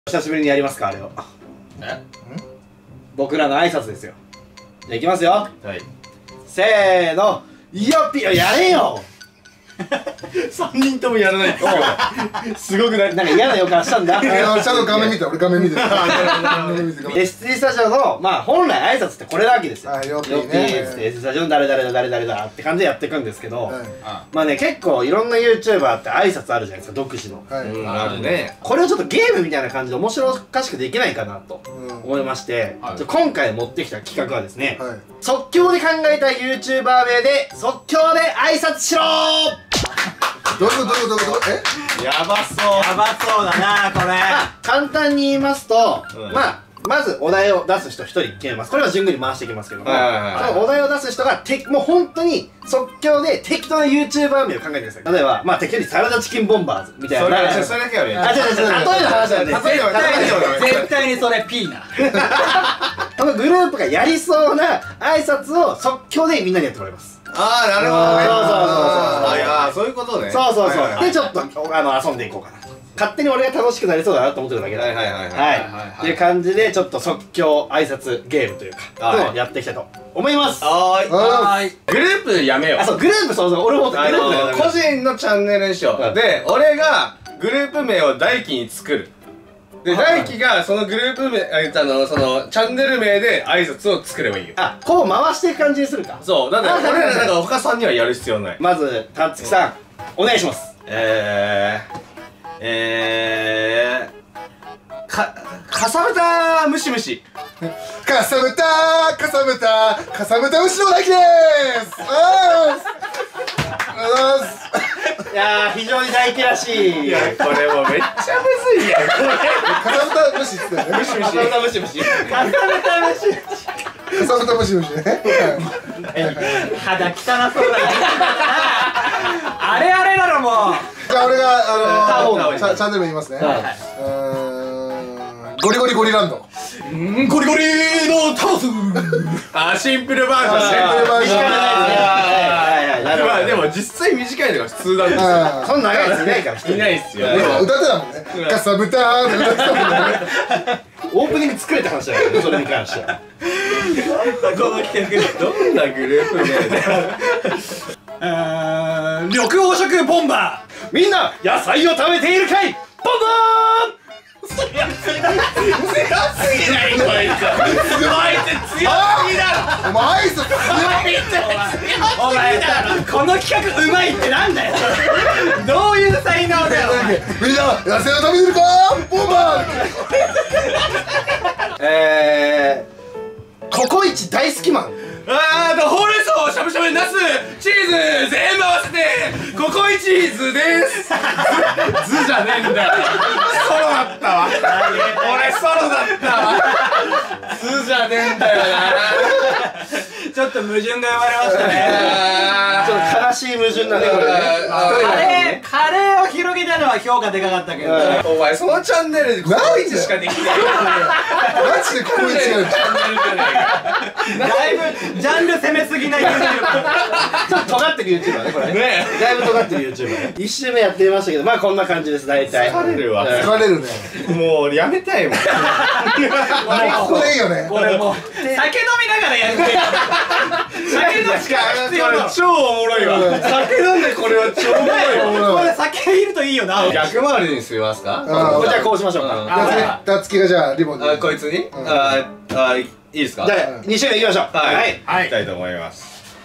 久しぶりにやりますか、あれを。僕らの挨拶ですよ。じゃあいきますよ。 はい。 せーの、よっぴよ、やれよ。 3人ともやらないってすごくない？ なんか嫌な予感したんだ。 ちゃんと画面見て、俺画面見てる。 ST スタジオの、まあ本来挨拶ってこれなわけですよ。 よっぴよっぴーっつって ST スタジオの誰々だ誰々だって感じでやっていくんですけど、まあね、結構いろんな YouTuber って挨拶あるじゃないですか、独自の。 あるね。 これをちょっとゲームみたいな感じで面白おかしくできないかなと思いまして、今回持ってきた企画はですね、即興で考えた YouTuber 名で即興で挨拶しろー。 どういうことやばそうだな、これ。 簡単に言いますと、まずお題を出す人1人決めます。これは順繰り回していきますけども、そのお題を出す人がもう本当に即興で適当な YouTuber 名を考えてください。例えば、まあ適当にサラダチキンボンバーズみたいな。 それだけはね。 あ、違う、例えの話なんで。 絶対にそれ P な。 このグループがやりそうな挨拶を即興でみんなにやってもらいます。 ああ、なるほどね。 そうそういうことね。 そうそうそう。で、ちょっと遊んでいこうかなと。勝手に俺が楽しくなりそうだなと思ってるだけだ。はいっていう感じでちょっと即興挨拶ゲームというかやっていきたいと思います。 はーい。 グループやめよう。 あ、そう、グループ、そう俺もグループ個人のチャンネルにしよう。で、俺がグループ名を大輝に作る。で、大輝がそのグループ名、そのチャンネル名で挨拶を作ればいいよ。 あ、こう回していく感じにするか。そう、 だって俺らなんか他さんにはやる必要ない。 まず、たつきさん、お願いします。 かさぶたムシムシ。 かさぶた牛の大輝でーす。 いやー、非常に大輝らしい。 いや、これもうめっちゃむずいやん。 かさぶたムシっつってね。 ムシムシ。 かさぶたムシムシ。 かさぶたムシムシね。 肌汚そうだね。あれだろもう。 じゃあ俺がチャンネル名言いますね。ゴリゴリゴリランド。 ゴリゴリのタオス。 あ、シンプルバージョンね。まあでも実際短いのが普通なんですよ。 そんな長いやついないから。 いないっすよ。 歌ってたもんね。かさぶたーって歌ってたもんね。 オープニング作れた話だよね、それに関しては。 この企画どんなグループ名で。 緑黄色ボンバー。みんな野菜を食べているかい。ボンバー。 強すぎないこいつ。強すぎだろ。 お前挨拶強お前この企画うまいってなんだよ。どういう才能だよ。 みんな野菜を食べてるかボンバココイチ大好きマン。 ほうれん草、しゃぶしゃぶ、ナス、チーズ、全部合わせてココイチーズです。ズじゃねえんだよ。ソロだったわ。俺ソロだったわ。ズじゃねえんだよな。 ちょっと矛盾が生まれましたね。 ちょっと悲しい矛盾だね、これね。 カレーを広げたのは評価でかかったけど、 お前そのチャンネルでココイチしかできない。 マジでココイチやる。 だいぶジャンル攻めすぎない YouTuber。 ちょっと尖ってる YouTuber ね、これね。だいぶ尖ってる YouTuber ね。1周目やってみましたけど、まあこんな感じです、大体。 疲れるわ。 疲れるね。 もうやめたいもん。 これいいよね。 これもう酒飲みながらやる。酒飲みしか必要だ。 超おもろいわ。酒飲んでこれは超おもろいわ。 これ酒いるといいよな。 逆回りにしますか？ じゃあこうしましょうか。 たつきがじゃあリボンで。 こいつに？いいですか？ じゃあ2周目いきましょう。 はい。いきたいと思います。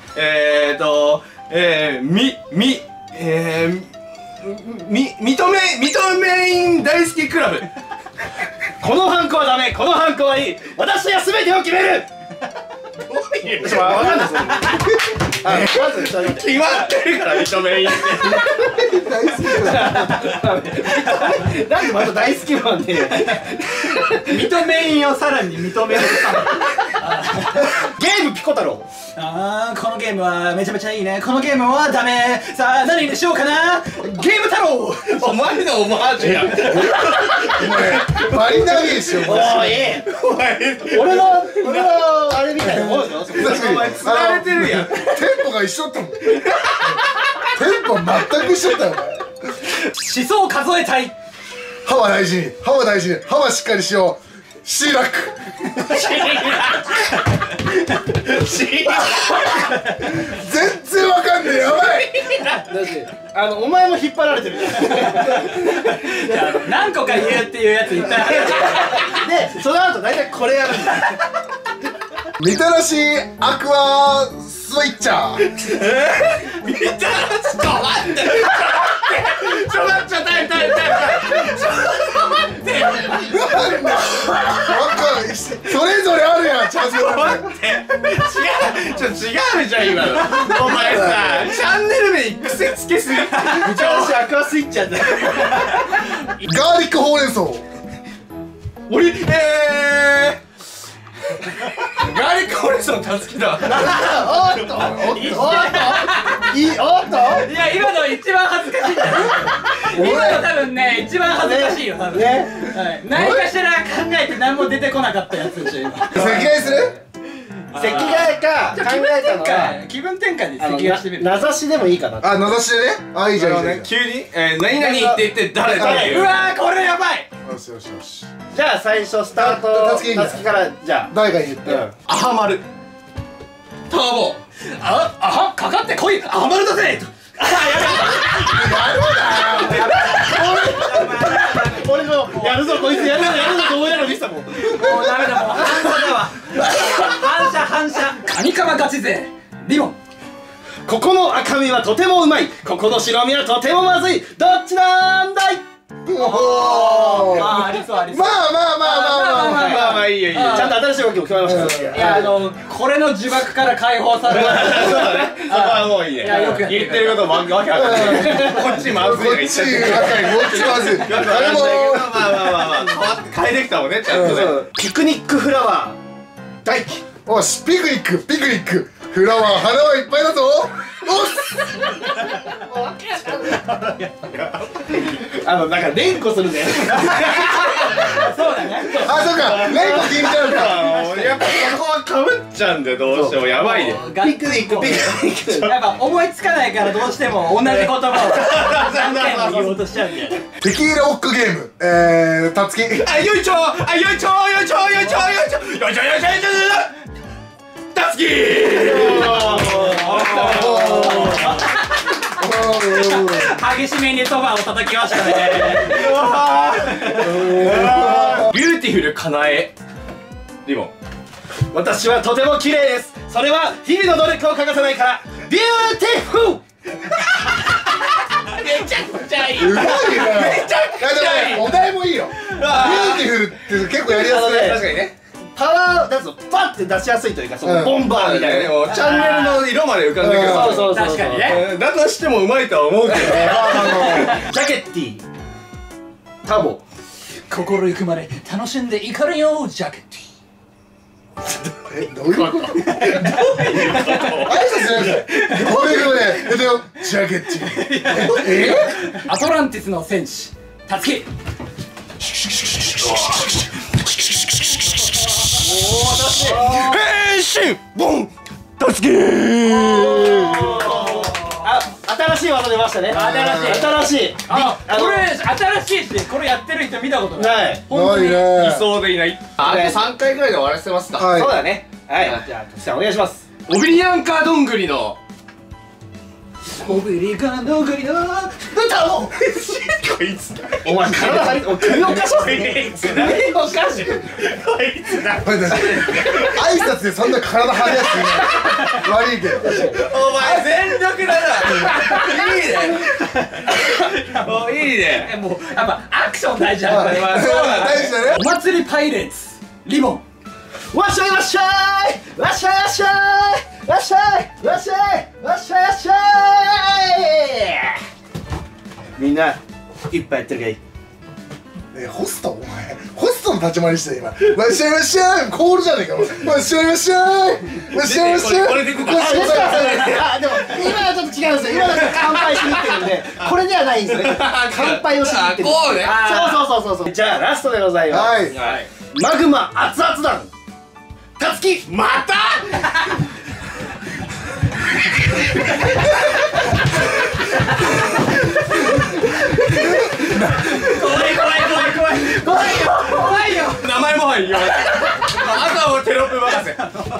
認めイン大好きクラブ。 このハンコはダメ、このハンコはいい。私は全てを決める。 どういうちょっとわかんないですよ。まず決まってるから認めインって。 大好きなんでまた大好きマンで認めインをさらに認める。 ゲームピコ太郎。 このゲームはめちゃめちゃいいね。このゲームはダメ。さあ何にしようかな。ゲーム太郎。 お前のオマージュや。 バリダゲーしよ。 おい。俺のあれみたいなもんですよ。 確かに。 お前釣られてるやん。 テンポが一緒だったもん。テンポ全く一緒だったよ。 思想数えたい。 歯は大事に、歯は大事に、歯はしっかりしよう。シーラック。全然わかんねえ、やばい。 お前も引っ張られてる。 何個か言うっていうやついた。 で、その後大体これやるんだ。 みたらしアクアスイッチャー。 みたらし、ちょっと待って、ちょっと待って、 それぞれあるやん、チャンス。 違うじゃん今の。お前さ、チャンネル名に癖つけすぎ。 みたらしアクアスイッチャーだ。 ガーリックほうれん草。 俺ガーリックほうれん草のたつきだ。 おっといや、今の一番恥ずかしいんだよ。今の多分ね、一番恥ずかしいよ、多分。何かしら考えて何も出てこなかったやつでしょ、今。 席替えする？ 席替えか考えたのは気分転換に席替えしてみる。 名指しでもいいかな。 あ、名指しでね。あ、いいじゃん、いいじゃん。 急に何々って言って誰だっていう。 うわー、これやばい。 よしよしよし。 じゃあ最初スタートたつきいいんだよたつきからじゃ誰が言って。 アハマルターボかかってこい。アマルだぜ。 俺のやるぞこいつやるぞと思いながら見せたもん。 もうダメだ、もう反射だわ。反射。カニカマガチ勢リボン。 ここの赤身はとてもうまい、ここの白身はとてもまずい、どっちなんだい。 おー。 ありそうありそう。 まあまあいいよいいよ。 ちゃんと新しい動きも決まりました。 いや、これの呪縛から解放される。 そうだね。そこはもういいね。 いや、よくやってる。 言ってることもわけわかんない。こっちまずいこっち赤い、こっちまずい。誰も。 まあ変えてきたもんね、ちゃんとね。 ピクニックフラワー大輝。 おし、ピクニック。フラワー、花はいっぱいだぞ。 なんか連呼するんだよ。 そうだね。 あ、そうか、レイコ聞いちゃうか。 やっぱそこはかぶっちゃうんだよ、どうしても。やばいね。 ピクニック。 やっぱ思いつかないからどうしても同じ言葉を何回も言おうとしちゃうんだよ。 テキーラオックゲーム。たつき。 よいちょたつき。 激しめにそばを叩きましたね。 ビューティフルかなえリボン。 私はとても綺麗です。それは日々の努力を欠かさないからビューティフル。 めちゃくちゃいい。 すごいね。 めちゃくちゃいい。 お題もいいよ。ビューティフルって結構やりやすい。 確かにね。 パワーだとパッて出しやすいというか、そのボンバーみたいな。 チャンネルの色まで浮かんでくる。 そう確かにね。 だとしてもうまいとは思うけど。 ジャケッティタボ。 心ゆくまで楽しんでいかれよジャケッティ。 どういうこと？挨拶じゃなくて、これがね、えっとよ、ジャケッティ。 アトランティスの戦士たつき。 変身ボンたつき。 新しい技出ましたね。新しい。 これ新しいし、これやってる人見たことない。 ない。 本当に。 いそうでいない。あと3回ぐらいで終わらせますか。 はい。 そうだね。はい。じゃあ、お願いします。 オビリアンカどんぐりのオビリカンドグリの歌を。 こいつだ。 お前体張り、首おかしい。 こいつだ。 首おかしい。 こいつだ。 挨拶でそんな体張るやついない。悪いけど。 お前全力だな。いいね。もういいね。 もうやっぱアクション大事なんだよ。 大事だね。 お祭りパイレーツリボン。 わっしゃいわっしゃいわっしゃいわっしゃいわっしゃいわっしゃいわっしゃいわっしゃい。みんないっぱいやってるかい。 ホストお前、ホストの立ち回りして今。わっしゃいわっしゃい、コールじゃねえか。わっしゃいわっしゃいわっしゃいわっしゃい。 これでいくか。 あ、でも今はちょっと違うんですよ。今だと乾杯しに行ってるんで、これではないんですね。乾杯をしに行ってる。 こうね。 そう。じゃあラストでございます。 はい。 マグマ熱々弾たつき。 また。 怖い。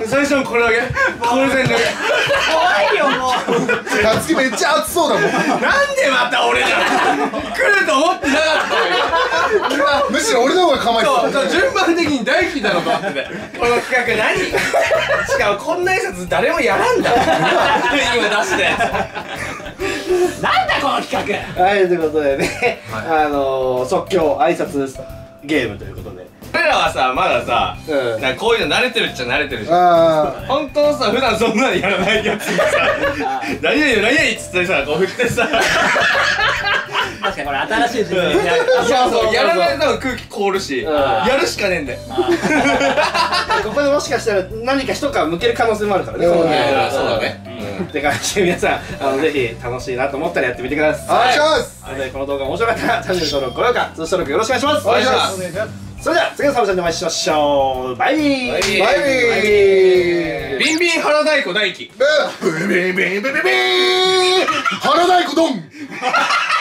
最初のこれだけこれ全然怖いよもう。 夏希めっちゃ熱そうだもん。 なんでまた俺だ来ると思ってなかったよむしろ俺の方が構えてそう順番的に大輝だろうと思っててこの企画何しかもこんな挨拶誰もやらんだ今出してなんだこの企画。 はい、ということでね、即興挨拶ゲームということで。 俺らはさまださうんなんかこういうの慣れてるっちゃ慣れてるじゃんあ本当のさ普段そんなのやらないやつがさ「何々よ何々」っつってさこう振ってさ確かにこれ新しい自分にやる。 そうやらないと空気凍るしやるしかねえんだよここでもしかしたら何か一皮むける可能性もあるからね、このゲームそうだねって感じで皆さんぜひ楽しいなと思ったらやってみてください。 お願いします。 なのでこの動画面白かったらチャンネル登録、高評価、通知登録よろしくお願いします。 お願いしますそれでは次のサブチャンでお会いしましょう。バイビー。 バイビー。 ビンビン腹太鼓大輝ビンビンビンビンビンビン。腹太鼓ドン。